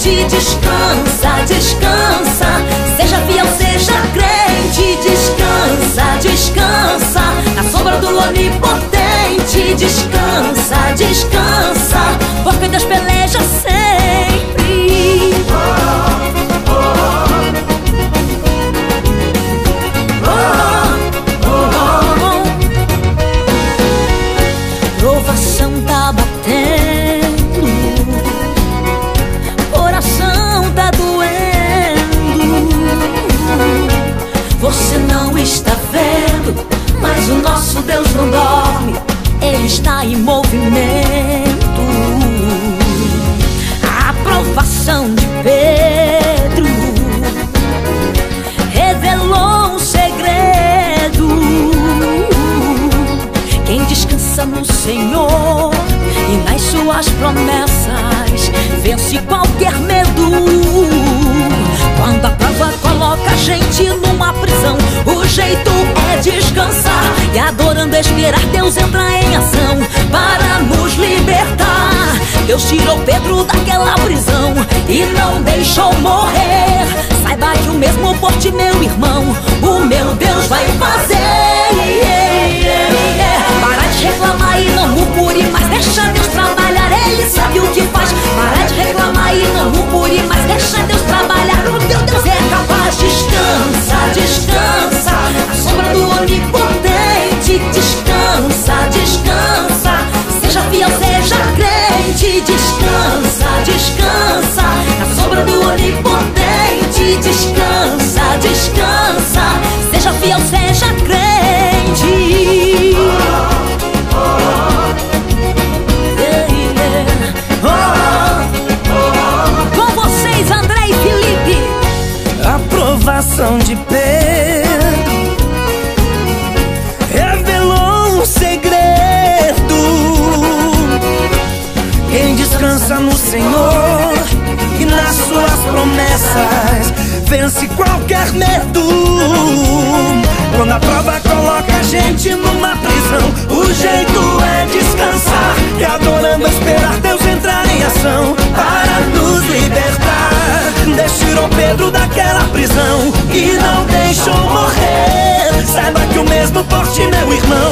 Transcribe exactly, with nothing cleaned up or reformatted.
crente, descansa, descansa. Seja fiel, seja crente, descansa, descansa. Na sombra do Onipotente, descansa, descansa. Porque Deus peleja sempre. Oh, oh, oh, oh. Provação tá batendo, coração tá doendo. Você não está vendo, mas o nosso Deus não dorme, Ele está em movimento. A provação de Pedro revelou um segredo. Quem descansa no Senhor e nas suas promessas vence qualquer medo. Quando a prova coloca a gente numa prisão, o jeito é descansar e adorando esperar Deus entrar em ação para nos libertar. Deus tirou Pedro daquela prisão e não deixou morrer. Saiba que o mesmo por ti, meu irmão, o meu Deus vai fazer. Yeah, yeah, yeah. Para de reclamar e não murmure, mas deixa Deus trabalhar, Ele sabe o que faz. Para de reclamar e não murmure, mas deixa Deus trabalhar, o teu Deus é capaz. Descansa, descansa, a sombra do Onipotente. Descansa, descansa, seja fiel, seja crente. Descansa, descansa, a sombra do Onipotente. Descansa, descansa, seja fiel, seja crente. Com vocês, André e Felipe. A provação de Pedro revelou um segredo. Quem descansa no Senhor e nas suas promessas vence qualquer medo. Quando a prova coloca a gente numa prisão, o jeito é descansar e adorando esperar Deus entrar em ação para nos libertar. Deus tirou Pedro daquela prisão e não deixou morrer. Saiba que o mesmo por ti, meu irmão,